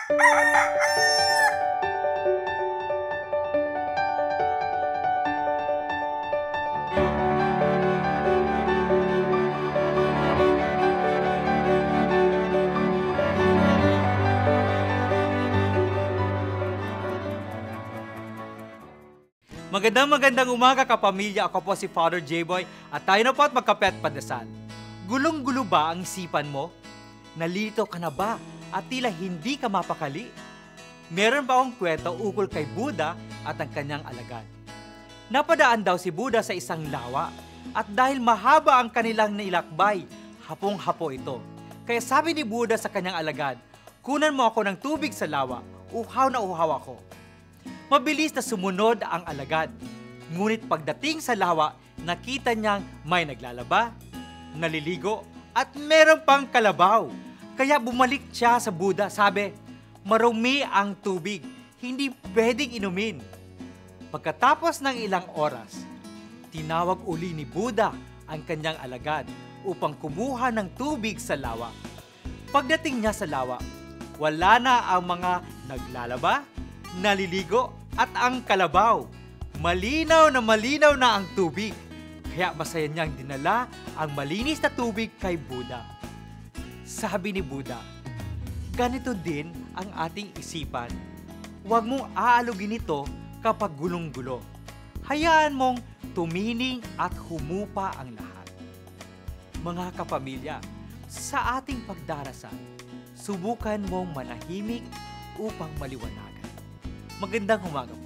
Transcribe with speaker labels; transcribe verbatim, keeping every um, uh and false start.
Speaker 1: Magandang magandang umaga kapamilya, ako po si Father J-Boy at tayo na po at magkape't pandasal. Gulong-gulo ba ang isipan mo? Nalito ka na ba at tila hindi ka mapakali? Meron ba akong kwento ukol kay Buddha at ang kanyang alagad? Napadaan daw si Buddha sa isang lawa at dahil mahaba ang kanilang nailakbay, hapong-hapo ito. Kaya sabi ni Buddha sa kanyang alagad, kunan mo ako ng tubig sa lawa, uhaw na uhaw ako. Mabilis na sumunod ang alagad. Ngunit pagdating sa lawa, nakita niyang may naglalaba, naliligo, at meron pang kalabaw. Kaya bumalik siya sa Buddha, sabi, marumi ang tubig, hindi pwedeng inumin. Pagkatapos ng ilang oras, tinawag uli ni Buddha ang kanyang alagad upang kumuha ng tubig sa lawa. Pagdating niya sa lawa, wala na ang mga naglalaba, naliligo at ang kalabaw. Malinaw na malinaw na ang tubig. Kaya masaya niyang dinala ang malinis na tubig kay Buddha. Sabi ni Buddha, ganito din ang ating isipan. Huwag mong aalugin ito kapag gulong-gulo. Hayaan mong tumining at humupa ang lahat. Mga kapamilya, sa ating pagdarasal, subukan mong manahimik upang maliwanagan. Magandang umaga po.